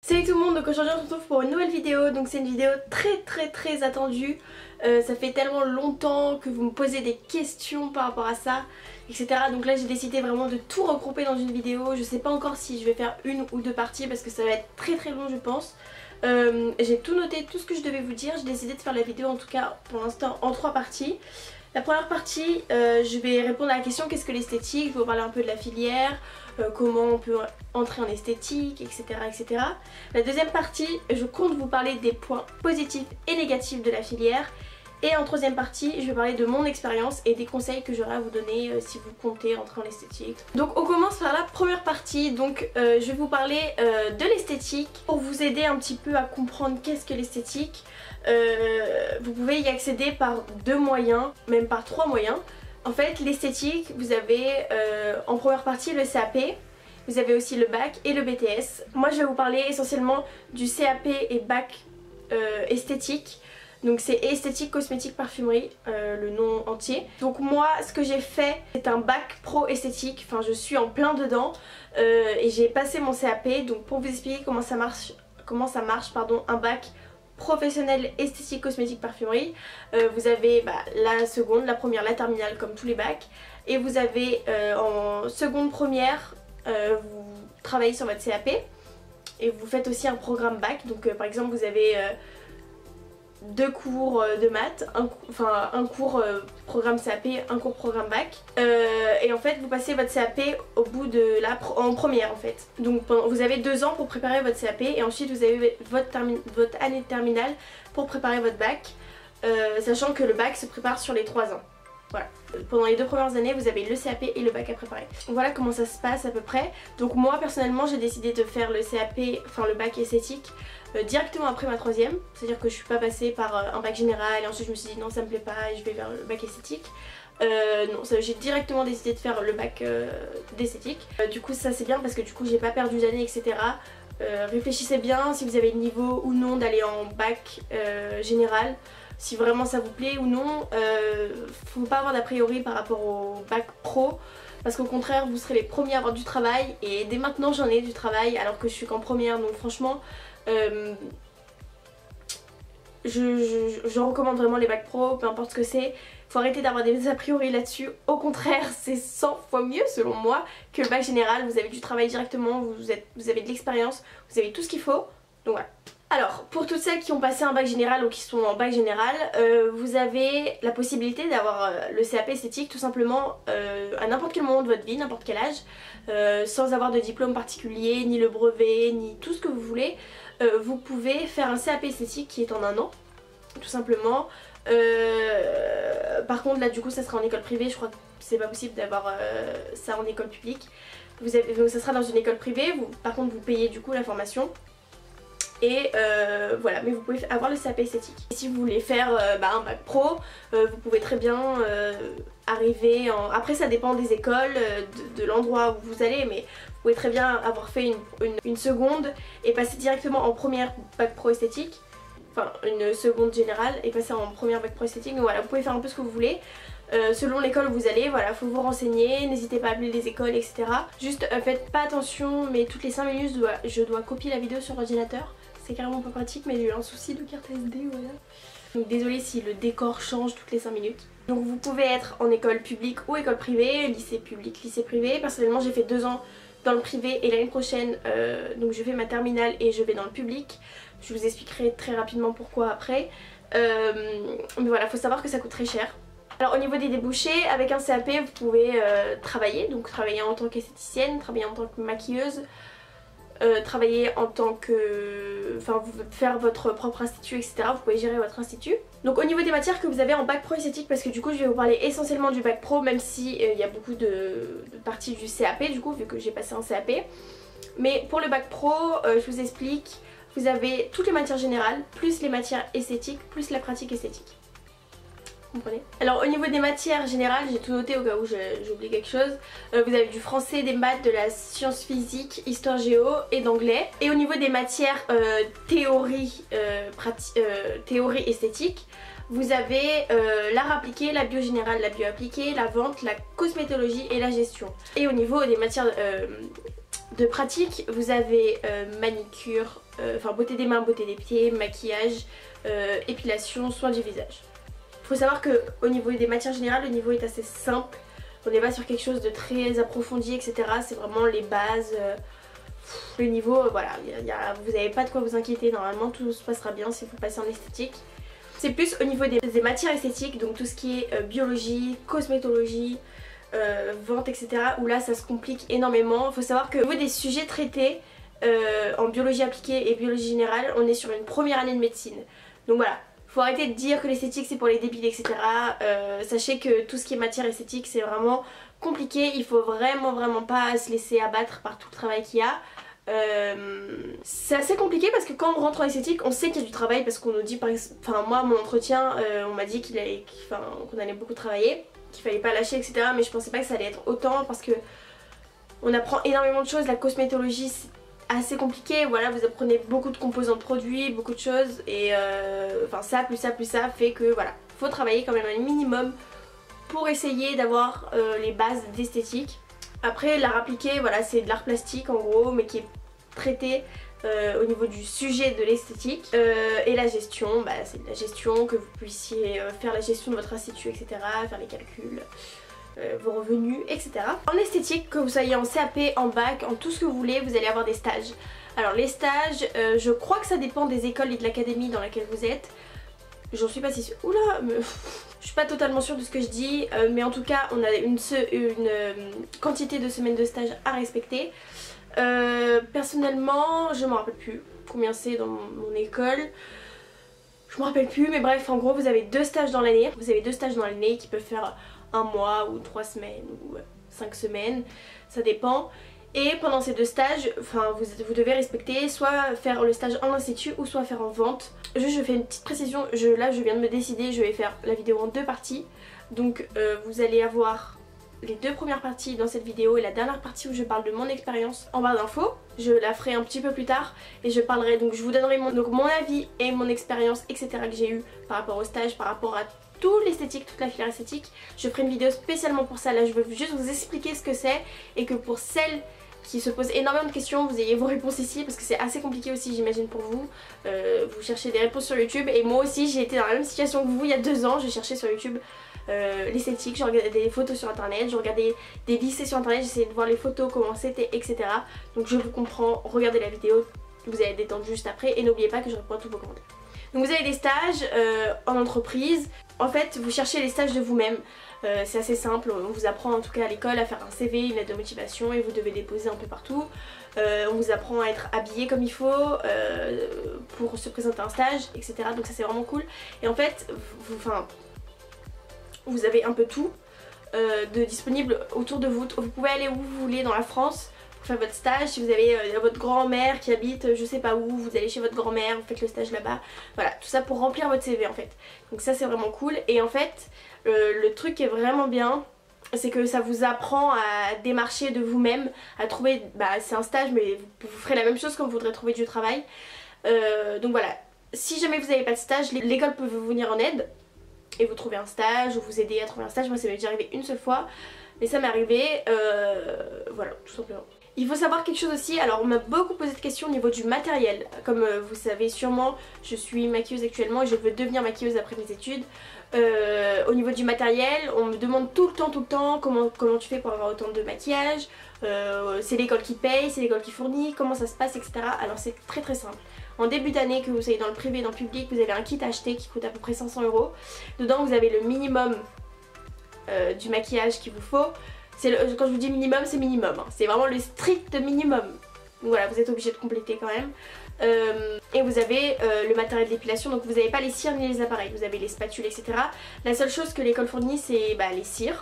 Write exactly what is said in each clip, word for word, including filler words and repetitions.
Salut tout le monde, donc aujourd'hui on se retrouve pour une nouvelle vidéo. Donc c'est une vidéo très très très attendue. euh, Ça fait tellement longtemps que vous me posez des questions par rapport à ça, et cetera. Donc là j'ai décidé vraiment de tout regrouper dans une vidéo. Je sais pas encore si je vais faire une ou deux parties parce que ça va être très très long je pense. euh, J'ai tout noté, tout ce que je devais vous dire. J'ai décidé de faire la vidéo en tout cas pour l'instant en trois parties. La première partie, euh, je vais répondre à la question qu'est-ce que l'esthétique, je vais vous parler un peu de la filière, euh, comment on peut entrer en esthétique, et cetera, et cetera. La deuxième partie, je compte vous parler des points positifs et négatifs de la filière. Et en troisième partie, je vais parler de mon expérience et des conseils que j'aurai à vous donner euh, si vous comptez entrer en esthétique. Donc on commence par la première partie. Donc euh, je vais vous parler euh, de l'esthétique pour vous aider un petit peu à comprendre qu'est-ce que l'esthétique. Euh, vous pouvez y accéder par deux moyens, même par trois moyens. En fait l'esthétique, vous avez euh, en première partie le C A P, vous avez aussi le bac et le B T S. Moi je vais vous parler essentiellement du C A P et bac euh, esthétique. Donc c'est esthétique, cosmétique, parfumerie, euh, le nom entier. Donc moi ce que j'ai fait c'est un bac pro esthétique, enfin je suis en plein dedans euh, et j'ai passé mon C A P. Donc pour vous expliquer comment ça marche, comment ça marche pardon, un bac professionnel esthétique, cosmétique, parfumerie, euh, vous avez bah, la seconde, la première, la terminale comme tous les bacs. Et vous avez euh, en seconde première, euh, vous travaillez sur votre C A P et vous faites aussi un programme bac. Donc euh, par exemple vous avez... Euh, deux cours de maths, un, enfin un cours euh, programme C A P, un cours programme bac euh, et en fait vous passez votre C A P au bout de la en première en fait. Donc pendant, vous avez deux ans pour préparer votre C A P et ensuite vous avez votre, votre année de terminale pour préparer votre bac, euh, sachant que le bac se prépare sur les trois ans. Voilà. Pendant les deux premières années vous avez le C A P et le bac à préparer. Voilà comment ça se passe à peu près. Donc moi personnellement j'ai décidé de faire le C A P, enfin le bac esthétique euh, directement après ma troisième. C'est à dire que je suis pas passée par euh, un bac général et ensuite je me suis dit non ça me plaît pas et je vais vers le bac esthétique. Euh, non, j'ai directement décidé de faire le bac euh, d'esthétique. Euh, du coup ça c'est bien parce que du coup j'ai pas perdu d'année et cetera. Euh, réfléchissez bien si vous avez le niveau ou non d'aller en bac euh, général. Si vraiment ça vous plaît ou non, euh, faut pas avoir d'a priori par rapport au bac pro parce qu'au contraire vous serez les premiers à avoir du travail et dès maintenant j'en ai du travail alors que je suis qu'en première. Donc franchement euh, je, je, je recommande vraiment les bacs pro, peu importe ce que c'est. Faut arrêter d'avoir des a priori là-dessus. Au contraire c'est cent fois mieux selon moi que le bac général. Vous avez du travail directement, vous, êtes, vous avez de l'expérience, vous avez tout ce qu'il faut. Donc voilà. Alors pour toutes celles qui ont passé un bac général ou qui sont en bac général, euh, vous avez la possibilité d'avoir euh, le C A P esthétique tout simplement euh, à n'importe quel moment de votre vie, n'importe quel âge, euh, sans avoir de diplôme particulier, ni le brevet, ni tout ce que vous voulez. Euh, vous pouvez faire un C A P esthétique qui est en un an, tout simplement. Euh, par contre là du coup ça sera en école privée, je crois que c'est pas possible d'avoir euh, ça en école publique. Vous avez, donc ça sera dans une école privée, vous, par contre vous payez du coup la formation. Et euh, voilà, mais vous pouvez avoir le C A P esthétique. Et si vous voulez faire euh, bah, un bac pro, euh, vous pouvez très bien euh, arriver en... Après ça dépend des écoles, euh, de, de l'endroit où vous allez, mais vous pouvez très bien avoir fait une, une, une seconde et passer directement en première bac pro esthétique. Enfin une seconde générale et passer en première bac pro esthétique. Donc voilà, vous pouvez faire un peu ce que vous voulez. Euh, selon l'école où vous allez, voilà, faut vous renseigner, n'hésitez pas à appeler les écoles, et cetera. Juste euh, faites pas attention, mais toutes les cinq minutes je dois, je dois copier la vidéo sur l'ordinateur. C'est carrément pas pratique, mais j'ai eu un souci de carte S D, voilà. Donc désolée si le décor change toutes les cinq minutes. Donc vous pouvez être en école publique ou école privée, lycée public, lycée privé. Personnellement j'ai fait deux ans dans le privé et l'année prochaine, euh, donc je fais ma terminale et je vais dans le public. Je vous expliquerai très rapidement pourquoi après. Euh, mais voilà, faut savoir que ça coûte très cher. Alors au niveau des débouchés, avec un C A P vous pouvez euh, travailler, donc travailler en tant qu'esthéticienne, travailler en tant que maquilleuse, euh, travailler en tant que... enfin vous faire votre propre institut, et cetera. Vous pouvez gérer votre institut. Donc au niveau des matières que vous avez en bac pro esthétique, parce que du coup je vais vous parler essentiellement du bac pro, même si il euh, y a beaucoup de, de parties du C A P du coup, vu que j'ai passé un C A P. Mais pour le bac pro, euh, je vous explique, vous avez toutes les matières générales, plus les matières esthétiques, plus la pratique esthétique. Comprenez. Alors au niveau des matières générales, j'ai tout noté au cas où j'ai oublié quelque chose. Euh, vous avez du français, des maths, de la science physique, histoire géo et d'anglais. Et au niveau des matières euh, théorie, euh, euh, théorie esthétique, vous avez euh, l'art appliqué, la bio générale, la bio appliquée, la vente, la cosmétologie et la gestion. Et au niveau des matières euh, de pratique, vous avez euh, manicure, euh, enfin beauté des mains, beauté des pieds, maquillage, euh, épilation, soins du visage. Il faut savoir qu'au niveau des matières générales, le niveau est assez simple. On n'est pas sur quelque chose de très approfondi, et cetera. C'est vraiment les bases. Euh, le niveau, euh, voilà, y a, y a, vous n'avez pas de quoi vous inquiéter. Normalement, tout se passera bien si vous passez en esthétique. C'est plus au niveau des, des matières esthétiques, donc tout ce qui est euh, biologie, cosmétologie, euh, vente, et cetera. Où là, ça se complique énormément. Il faut savoir qu'au niveau des sujets traités euh, en biologie appliquée et biologie générale, on est sur une première année de médecine. Donc voilà. Faut arrêter de dire que l'esthétique c'est pour les débiles, et cetera. Euh, sachez que tout ce qui est matière esthétique c'est vraiment compliqué. Il faut vraiment vraiment pas se laisser abattre par tout le travail qu'il y a. Euh, c'est assez compliqué parce que quand on rentre en esthétique on sait qu'il y a du travail parce qu'on nous dit par exemple, enfin moi mon entretien euh, on m'a dit qu'il allait, qu'il, enfin, qu'on allait beaucoup travailler, qu'il fallait pas lâcher, et cetera. Mais je pensais pas que ça allait être autant parce que on apprend énormément de choses. La cosmétologie c'est assez compliqué, voilà, vous apprenez beaucoup de composants de produits, beaucoup de choses et euh, enfin ça plus ça plus ça fait que voilà, faut travailler quand même un minimum pour essayer d'avoir euh, les bases d'esthétique. Après l'art appliqué, voilà, c'est de l'art plastique en gros mais qui est traité euh, au niveau du sujet de l'esthétique. Euh, et la gestion, bah, c'est de la gestion, que vous puissiez euh, faire la gestion de votre institut, et cetera, faire les calculs, Euh, vos revenus, et cetera. En esthétique, que vous soyez en C A P, en bac, en tout ce que vous voulez, vous allez avoir des stages. Alors les stages, euh, je crois que ça dépend des écoles et de l'académie dans laquelle vous êtes. J'en suis pas si sûre. Oula, mais... je suis pas totalement sûre de ce que je dis, euh, mais en tout cas on a une, une euh, quantité de semaines de stage à respecter. Euh, personnellement, je me rappelle plus combien c'est dans mon, mon école. Je me rappelle plus, mais bref, en gros vous avez deux stages dans l'année. Vous avez deux stages dans l'année qui peuvent faire un mois ou trois semaines ou cinq semaines, ça dépend. Et pendant ces deux stages, enfin vous, vous devez respecter soit faire le stage en institut ou soit faire en vente. Juste je fais une petite précision, je, là je viens de me décider, je vais faire la vidéo en deux parties. Donc euh, vous allez avoir les deux premières parties dans cette vidéo et la dernière partie où je parle de mon expérience en barre d'infos. Je la ferai un petit peu plus tard et je parlerai, donc je vous donnerai mon, donc mon avis et mon expérience, et cetera que j'ai eu par rapport au stage, par rapport à tout l'esthétique, toute la filière esthétique. Je ferai une vidéo spécialement pour ça. Là je veux juste vous expliquer ce que c'est et que pour celles qui se posent énormément de questions, vous ayez vos réponses ici parce que c'est assez compliqué aussi, j'imagine, pour vous. Euh, vous cherchez des réponses sur YouTube et moi aussi j'ai été dans la même situation que vous il y a deux ans. J'ai cherché sur YouTube euh, l'esthétique, je regardais des photos sur internet, je regardais des lycées sur internet, j'essayais de voir les photos, comment c'était, et cetera. Donc je vous comprends, regardez la vidéo, vous allez détendre juste après et n'oubliez pas que je réponds à tous vos commentaires. Donc vous avez des stages euh, en entreprise. En fait vous cherchez les stages de vous-même, euh, c'est assez simple, on vous apprend en tout cas à l'école à faire un C V, une lettre de motivation et vous devez déposer un peu partout. Euh, on vous apprend à être habillé comme il faut euh, pour se présenter à un stage, et cetera. Donc ça c'est vraiment cool. Et en fait, vous, enfin, vous avez un peu tout euh, de disponible autour de vous. Vous pouvez aller où vous voulez dans la France pour faire votre stage. Si vous avez euh, votre grand-mère qui habite je sais pas où, vous allez chez votre grand-mère, vous faites le stage là-bas. Voilà, tout ça pour remplir votre C V en fait. Donc ça c'est vraiment cool. Et en fait, euh, le truc qui est vraiment bien, c'est que ça vous apprend à démarcher de vous-même, à trouver, bah c'est un stage mais vous, vous ferez la même chose quand vous voudrez trouver du travail. Euh, donc voilà, si jamais vous n'avez pas de stage, l'école peut vous venir en aide et vous trouver un stage ou vous aider à trouver un stage. Moi ça m'est déjà arrivé une seule fois, mais ça m'est arrivé, euh, voilà, tout simplement. Il faut savoir quelque chose aussi, alors on m'a beaucoup posé de questions au niveau du matériel. Comme euh, vous savez sûrement, je suis maquilleuse actuellement et je veux devenir maquilleuse après mes études. Euh, au niveau du matériel, on me demande tout le temps, tout le temps comment, comment tu fais pour avoir autant de maquillage. Euh, c'est l'école qui paye, c'est l'école qui fournit, comment ça se passe, et cetera. Alors c'est très très simple. En début d'année, que vous soyez dans le privé, dans le public, vous avez un kit à acheter qui coûte à peu près cinq cents euros. Dedans vous avez le minimum euh, du maquillage qu'il vous faut. Le, quand je vous dis minimum, c'est minimum, hein. C'est vraiment le strict minimum. Donc voilà, vous êtes obligé de compléter quand même. Euh, et vous avez euh, le matériel d'épilation, donc vous n'avez pas les cires ni les appareils, vous avez les spatules, et cetera. La seule chose que l'école fournit, c'est bah, les cires.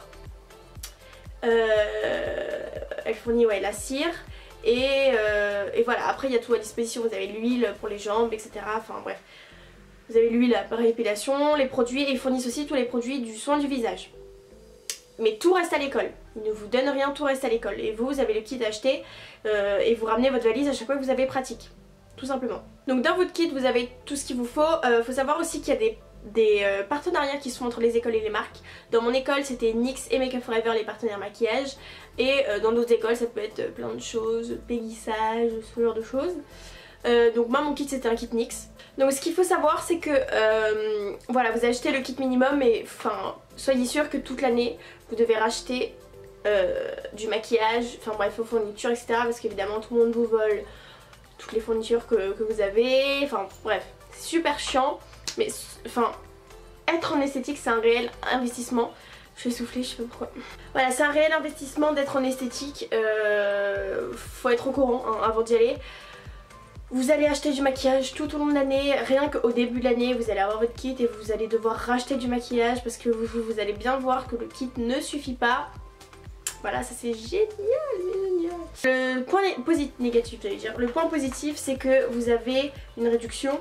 Euh, elle fournit ouais, la cire. Et, euh, et voilà, après il y a tout à disposition, vous avez l'huile pour les jambes, et cetera. Enfin bref, vous avez l'huile, l'appareil d'épilation, les produits, et ils fournissent aussi tous les produits du soin du visage. Mais tout reste à l'école, ils ne vous donnent rien, tout reste à l'école. Et vous, vous avez le kit à acheter euh, et vous ramenez votre valise à chaque fois que vous avez pratique, tout simplement. Donc dans votre kit, vous avez tout ce qu'il vous faut. Il euh, faut savoir aussi qu'il y a des des euh, partenariats qui se font entre les écoles et les marques. Dans mon école c'était N Y X et Make Up For Ever les partenaires maquillage, et euh, dans d'autres écoles ça peut être plein de choses, Peggy Sage, ce genre de choses. Euh, donc moi mon kit c'était un kit N Y X. Donc ce qu'il faut savoir c'est que euh, voilà, vous achetez le kit minimum et enfin soyez sûr que toute l'année vous devez racheter euh, du maquillage, enfin bref vos fournitures et cetera. Parce qu'évidemment tout le monde vous vole toutes les fournitures que, que vous avez, enfin bref c'est super chiant. Mais enfin être en esthétique c'est un réel investissement. Je vais souffler, je sais pas pourquoi. Voilà, c'est un réel investissement d'être en esthétique, euh, faut être au courant hein, avant d'y aller. Vous allez acheter du maquillage tout au long de l'année, rien qu'au début de l'année vous allez avoir votre kit et vous allez devoir racheter du maquillage parce que vous, vous allez bien voir que le kit ne suffit pas. Voilà, ça c'est génial, génial. Le point positif, négatif j'allais dire, le point positif c'est que vous avez une réduction,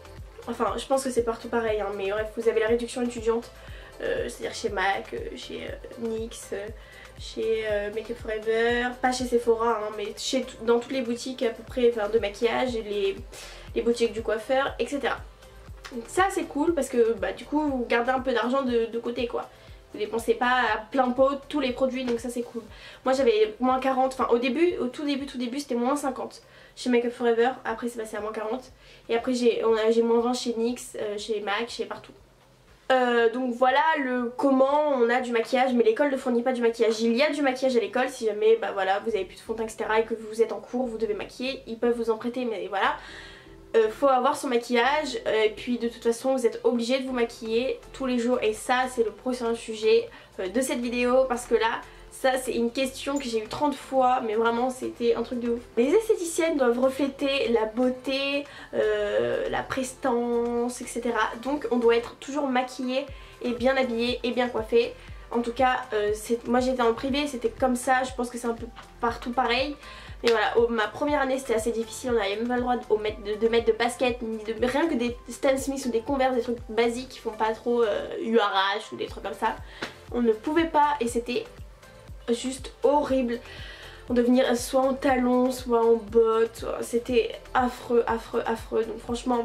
enfin je pense que c'est partout pareil hein, mais bref vous avez la réduction étudiante, euh, c'est à dire chez MAC, euh, chez euh, N Y X, euh, chez euh, Make Up For Ever, pas chez Sephora hein, mais chez, dans toutes les boutiques à peu près enfin, de maquillage et les, les boutiques du coiffeur etc. Donc ça c'est cool parce que bah, du coup vous gardez un peu d'argent de, de côté quoi. Vous dépensez pas à plein pot tous les produits donc ça c'est cool. Moi j'avais moins quarante, enfin au début, au tout début tout début c'était moins cinquante chez Make Up For Ever, après c'est passé à moins quarante et après j'ai moins vingt chez N Y X, euh, chez MAC, chez partout. Euh, donc voilà le comment on a du maquillage, mais l'école ne fournit pas du maquillage. Il y a du maquillage à l'école si jamais bah voilà vous avez plus de fond de teint etc et que vous êtes en cours, vous devez maquiller, ils peuvent vous en prêter mais voilà. Euh, faut avoir son maquillage euh, et puis de toute façon vous êtes obligé de vous maquiller tous les jours et ça c'est le prochain sujet euh, de cette vidéo parce que là ça c'est une question que j'ai eu trente fois mais vraiment c'était un truc de ouf. Les esthéticiennes doivent refléter la beauté, euh, la prestance etc. Donc on doit être toujours maquillé et bien habillé et bien coiffé. En tout cas euh, moi j'étais en privé, c'était comme ça, je pense que c'est un peu partout pareil. Mais voilà, oh, ma première année c'était assez difficile, on n'avait même pas le droit de, mettre, de, de mettre de baskets, ni de, rien que des Stan Smith ou des Converse, des trucs basiques qui font pas trop euh, U R H ou des trucs comme ça. On ne pouvait pas et c'était juste horrible. On devait venir soit en talons, soit en bottes, c'était affreux, affreux, affreux. Donc franchement,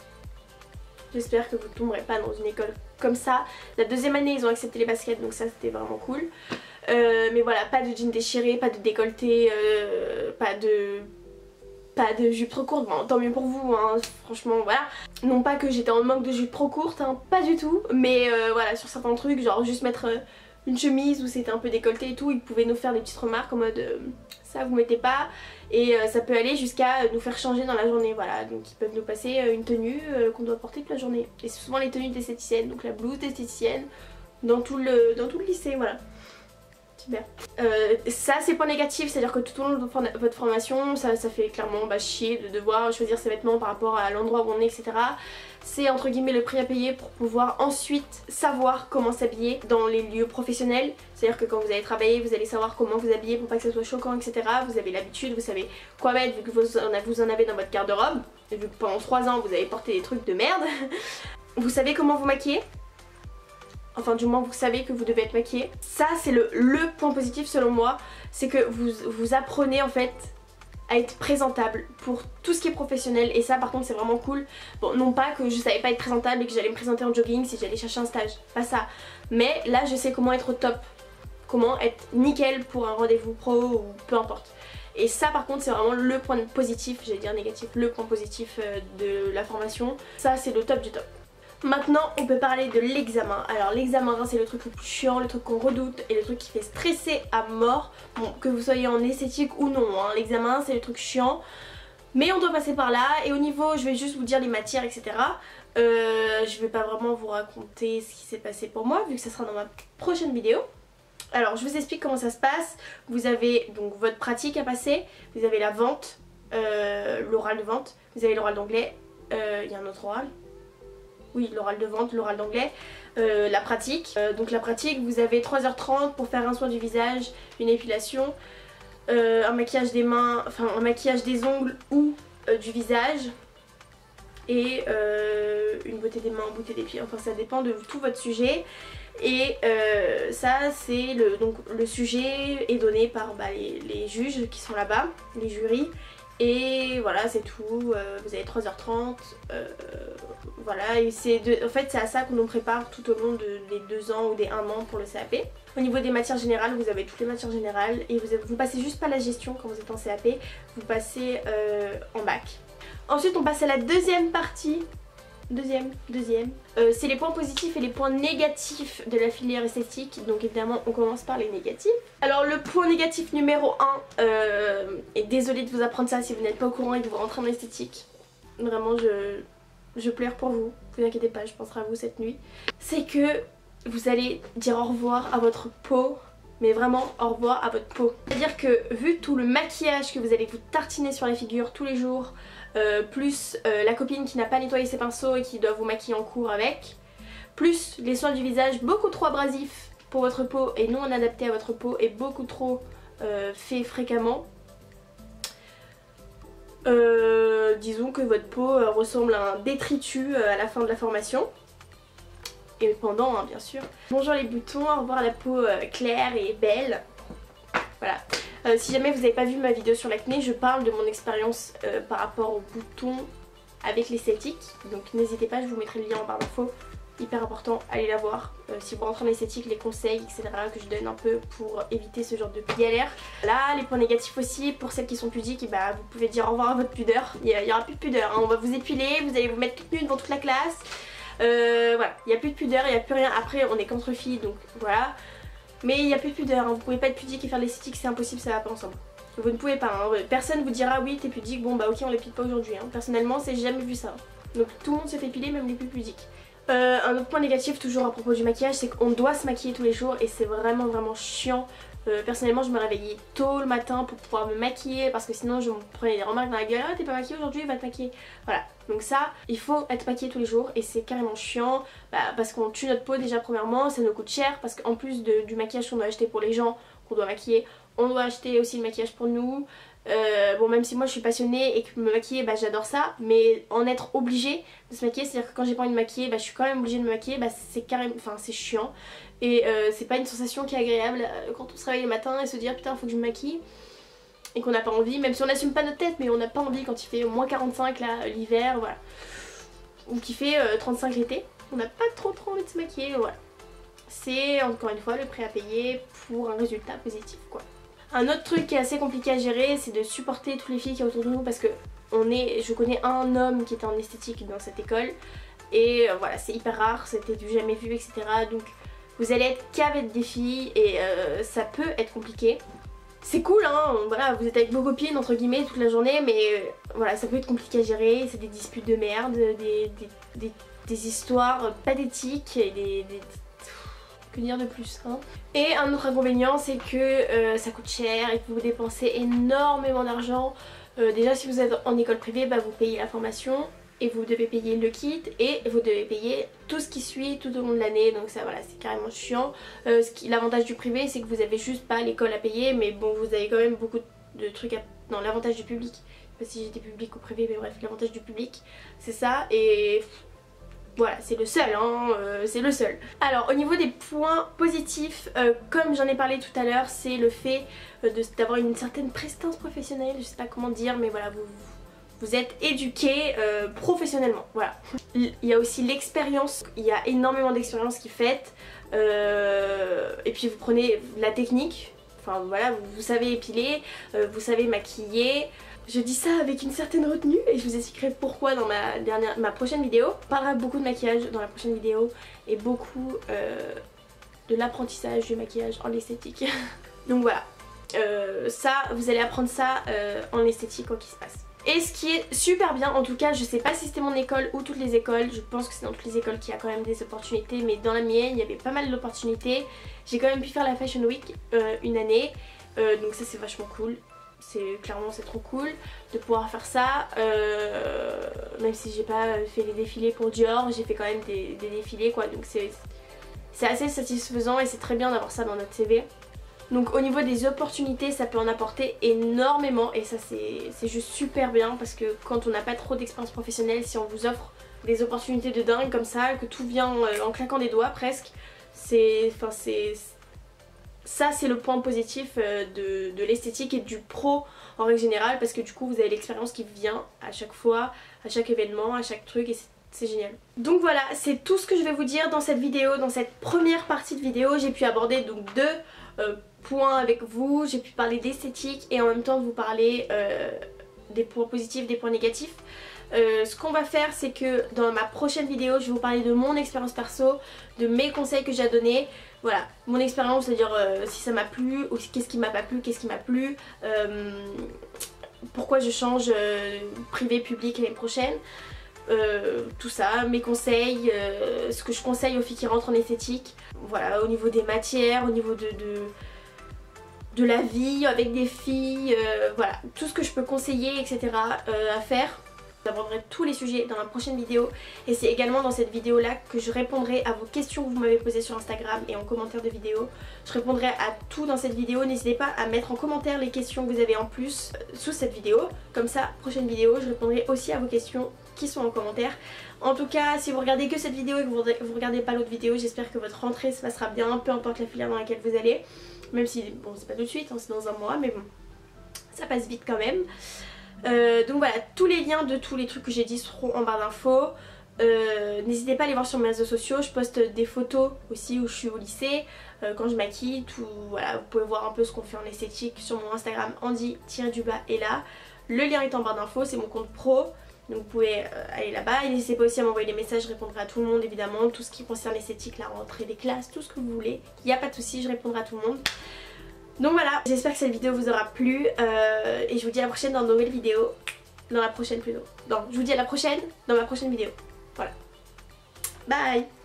j'espère que vous ne tomberez pas dans une école comme ça. La deuxième année ils ont accepté les baskets donc ça c'était vraiment cool. Euh, mais voilà, pas de jeans déchirés, pas de décolleté, euh, pas de pas de jupe trop courte, bon tant mieux pour vous hein, franchement voilà. Non pas que j'étais en manque de jupe trop courte, hein, pas du tout, mais euh, voilà sur certains trucs, genre juste mettre euh, une chemise où c'était un peu décolleté et tout, ils pouvaient nous faire des petites remarques en mode euh, ça vous mettez pas, et euh, ça peut aller jusqu'à nous faire changer dans la journée, voilà, donc ils peuvent nous passer euh, une tenue euh, qu'on doit porter toute la journée, et c'est souvent les tenues d'esthéticienne, donc la blouse d'esthéticienne dans tout le, dans tout le lycée, voilà. Super. Euh, ça c'est point négatif, c'est à dire que tout au long de votre formation ça, ça fait clairement bah, chier de devoir choisir ses vêtements par rapport à l'endroit où on est etc. C'est entre guillemets le prix à payer pour pouvoir ensuite savoir comment s'habiller dans les lieux professionnels. C'est à dire que quand vous allez travailler vous allez savoir comment vous habiller pour pas que ça soit choquant etc. Vous avez l'habitude, vous savez quoi mettre vu que vous en avez dans votre garde-robe. Et vu que pendant trois ans vous avez porté des trucs de merde. Vous savez comment vous maquiller. Enfin du moins vous savez que vous devez être maquillée. Ça c'est le, le point positif selon moi. C'est que vous, vous apprenez en fait à être présentable pour tout ce qui est professionnel. Et ça par contre c'est vraiment cool. Bon non pas que je savais pas être présentable et que j'allais me présenter en jogging si j'allais chercher un stage. Pas ça. Mais là je sais comment être au top. Comment être nickel pour un rendez-vous pro ou peu importe. Et ça par contre c'est vraiment le point positif, j'allais dire négatif, le point positif de la formation. Ça c'est le top du top. Maintenant on peut parler de l'examen. Alors l'examen c'est le truc le plus chiant, le truc qu'on redoute et le truc qui fait stresser à mort. Bon que vous soyez en esthétique ou non hein, l'examen c'est le truc chiant. Mais on doit passer par là et au niveau, je vais juste vous dire les matières etc. Euh, je vais pas vraiment vous raconter ce qui s'est passé pour moi vu que ça sera dans ma prochaine vidéo. Alors je vous explique comment ça se passe. Vous avez donc votre pratique à passer, vous avez la vente, euh, l'oral de vente, vous avez l'oral d'anglais, euh, il y a un autre oral. Oui, l'oral de vente, l'oral d'anglais, euh, la pratique. Euh, donc la pratique, vous avez trois heures trente pour faire un soin du visage, une épilation, euh, un maquillage des mains, enfin un maquillage des ongles ou euh, du visage et euh, une beauté des mains, beauté des pieds, enfin ça dépend de tout votre sujet. Et euh, ça c'est le, donc le sujet est donné par bah, les, les juges qui sont là-bas, les jurys. Et voilà c'est tout, euh, vous avez trois heures trente, euh, voilà, et c'est en fait c'est à ça qu'on nous prépare tout au long de, des deux ans ou des un an pour le C A P. Au niveau des matières générales, vous avez toutes les matières générales et vous, avez, vous passez juste pas la gestion quand vous êtes en C A P, vous passez euh, en bac. Ensuite on passe à la deuxième partie. Deuxième, deuxième. Euh, c'est les points positifs et les points négatifs de la filière esthétique. Donc évidemment on commence par les négatifs. Alors le point négatif numéro un, euh, et désolée de vous apprendre ça si vous n'êtes pas au courant et que vous rentrez en esthétique. Vraiment je, je pleure pour vous, vous inquiétez pas, je penserai à vous cette nuit. C'est que vous allez dire au revoir à votre peau. Mais vraiment au revoir à votre peau. C'est-à-dire que vu tout le maquillage que vous allez vous tartiner sur la figure tous les jours, euh, plus euh, la copine qui n'a pas nettoyé ses pinceaux et qui doit vous maquiller en cours avec, plus les soins du visage beaucoup trop abrasifs pour votre peau et non adaptés à votre peau et beaucoup trop euh, faits fréquemment, euh, disons que votre peau euh, ressemble à un détritus euh, à la fin de la formation. Et pendant hein, bien sûr. Bonjour les boutons, au revoir la peau euh, claire et belle. Voilà. Euh, si jamais vous n'avez pas vu ma vidéo sur l'acné, je parle de mon expérience euh, par rapport aux boutons avec l'esthétique. Donc n'hésitez pas, je vous mettrai le lien en barre d'infos. Hyper important, allez la voir. Euh, si vous rentrez en esthétique, les conseils, et cetera que je donne un peu pour éviter ce genre de galère. Là, les points négatifs aussi, pour celles qui sont pudiques, et bah, vous pouvez dire au revoir à votre pudeur. Il n'y aura plus de pudeur, hein. On va vous épiler, vous allez vous mettre toute nue devant toute la classe. Euh, voilà, il n'y a plus de pudeur, il n'y a plus rien. Après on est qu'entre filles donc voilà. Mais il n'y a plus de pudeur, hein. Vous pouvez pas être pudique et faire de l'esthétique, c'est impossible, ça va pas ensemble. Vous ne pouvez pas, hein. Personne vous dira oui t'es pudique, bon bah ok on l'épile pas aujourd'hui, hein. Personnellement c'est jamais vu ça. Donc tout le monde se fait épiler, même les plus pudiques. Euh, un autre point négatif toujours à propos du maquillage, c'est qu'on doit se maquiller tous les jours et c'est vraiment vraiment chiant. Euh, personnellement je me réveillais tôt le matin pour pouvoir me maquiller parce que sinon je me prenais des remarques dans la gueule. Ah t'es pas maquillée aujourd'hui, va te maquiller. Voilà, donc ça il faut être maquillé tous les jours et c'est carrément chiant bah, parce qu'on tue notre peau déjà premièrement, ça nous coûte cher parce qu'en plus de, du maquillage qu'on doit acheter pour les gens qu'on doit maquiller, on doit acheter aussi le maquillage pour nous. Euh, bon même si moi je suis passionnée et que me maquiller bah j'adore ça, mais en être obligée de se maquiller, c'est à dire que quand j'ai pas envie de me maquiller bah je suis quand même obligée de me maquiller, bah c'est carrément, enfin c'est chiant et euh, c'est pas une sensation qui est agréable euh, quand on se réveille le matin et se dire putain faut que je me maquille et qu'on n'a pas envie, même si on n'assume pas notre tête mais on n'a pas envie quand il fait au moins quarante-cinq là l'hiver, voilà, ou qu'il fait euh, trente-cinq l'été, on n'a pas trop trop envie de se maquiller, voilà. C'est encore une fois le prix à payer pour un résultat positif quoi. Un autre truc qui est assez compliqué à gérer, c'est de supporter toutes les filles qui sont autour de nous parce que on est, je connais un homme qui était en esthétique dans cette école et euh, voilà c'est hyper rare, c'était du jamais vu et cetera. Donc vous allez être qu'avec des filles et euh, ça peut être compliqué. C'est cool hein, voilà, vous êtes avec vos copines entre guillemets toute la journée mais euh, voilà ça peut être compliqué à gérer, c'est des disputes de merde, des, des, des, des histoires pathétiques et des... des que dire de plus hein. Et un autre inconvénient c'est que euh, ça coûte cher et que vous dépensez énormément d'argent. Euh, déjà si vous êtes en école privée bah, vous payez la formation et vous devez payer le kit et vous devez payer tout ce qui suit tout au long de l'année, donc ça voilà c'est carrément chiant. Euh, L'avantage du privé c'est que vous avez juste pas l'école à payer mais bon vous avez quand même beaucoup de trucs à... Non, l'avantage du public, je sais pas si j'étais public ou privé mais bref l'avantage du public c'est ça et... Voilà, c'est le seul, hein, euh, c'est le seul. Alors au niveau des points positifs, euh, comme j'en ai parlé tout à l'heure, c'est le fait euh, d'avoir une certaine prestance professionnelle, je sais pas comment dire, mais voilà, vous, vous êtes éduqué euh, professionnellement, voilà. Il y a aussi l'expérience, il y a énormément d'expérience qui est faite, euh, et puis vous prenez la technique, enfin voilà, vous, vous savez épiler, euh, vous savez maquiller. Je dis ça avec une certaine retenue et je vous expliquerai pourquoi dans ma, dernière, ma prochaine vidéo. On parlera beaucoup de maquillage dans la prochaine vidéo et beaucoup euh, de l'apprentissage du maquillage en esthétique. Donc voilà, euh, ça, vous allez apprendre ça euh, en esthétique quoi qu'il se passe. Et ce qui est super bien, en tout cas je sais pas si c'était mon école ou toutes les écoles, je pense que c'est dans toutes les écoles qu'il y a quand même des opportunités, mais dans la mienne il y avait pas mal d'opportunités. J'ai quand même pu faire la Fashion Week euh, une année, euh, donc ça c'est vachement cool. C'est clairement c'est trop cool de pouvoir faire ça, euh, même si j'ai pas fait les défilés pour Dior, j'ai fait quand même des, des défilés quoi, donc c'est assez satisfaisant et c'est très bien d'avoir ça dans notre C V. Donc au niveau des opportunités ça peut en apporter énormément et ça c'est juste super bien parce que quand on n'a pas trop d'expérience professionnelle, si on vous offre des opportunités de dingue comme ça, que tout vient en claquant des doigts presque, c'est... enfin c'est... Ça c'est le point positif de, de l'esthétique et du pro en règle générale parce que du coup vous avez l'expérience qui vient à chaque fois, à chaque événement, à chaque truc et c'est génial. Donc voilà, c'est tout ce que je vais vous dire dans cette vidéo, dans cette première partie de vidéo. J'ai pu aborder donc deux euh, points avec vous, j'ai pu parler d'esthétique et en même temps vous parler euh, des points positifs, des points négatifs. Euh, ce qu'on va faire, c'est que dans ma prochaine vidéo, je vais vous parler de mon expérience perso, de mes conseils que j'ai à donner. Voilà, mon expérience, c'est-à-dire euh, si ça m'a plu, ou qu'est-ce qui m'a pas plu, qu'est-ce qui m'a plu, euh, pourquoi je change euh, privé, public l'année prochaine. Euh, tout ça, mes conseils, euh, ce que je conseille aux filles qui rentrent en esthétique. Voilà, au niveau des matières, au niveau de... de de la vie avec des filles, euh, voilà, tout ce que je peux conseiller, et cetera euh, à faire. J'aborderai tous les sujets dans la prochaine vidéo et c'est également dans cette vidéo là que je répondrai à vos questions que vous m'avez posées sur Instagram et en commentaire de vidéo. Je répondrai à tout dans cette vidéo, n'hésitez pas à mettre en commentaire les questions que vous avez en plus euh, sous cette vidéo. Comme ça, prochaine vidéo, je répondrai aussi à vos questions qui sont en commentaire. En tout cas, si vous regardez que cette vidéo et que vous ne regardez pas l'autre vidéo, j'espère que votre rentrée se passera bien, peu importe la filière dans laquelle vous allez. Même si, bon, c'est pas tout de suite, hein, c'est dans un mois, mais bon, ça passe vite quand même. Euh, donc voilà, tous les liens de tous les trucs que j'ai dit seront en barre d'infos. Euh, N'hésitez pas à aller voir sur mes réseaux sociaux, je poste des photos aussi où je suis au lycée, euh, quand je maquille, tout, voilà, vous pouvez voir un peu ce qu'on fait en esthétique sur mon Instagram Andy-du-bas est là. Le lien est en barre d'infos, c'est mon compte pro, donc vous pouvez euh, aller là-bas. Et n'hésitez pas aussi à m'envoyer des messages, je répondrai à tout le monde évidemment, tout ce qui concerne l'esthétique, la rentrée des classes, tout ce que vous voulez. Il n'y a pas de souci, je répondrai à tout le monde. Donc voilà, j'espère que cette vidéo vous aura plu euh, et je vous dis à la prochaine dans de nouvelles vidéos. Dans la prochaine plutôt. Non, je vous dis à la prochaine dans ma prochaine vidéo. Voilà. Bye.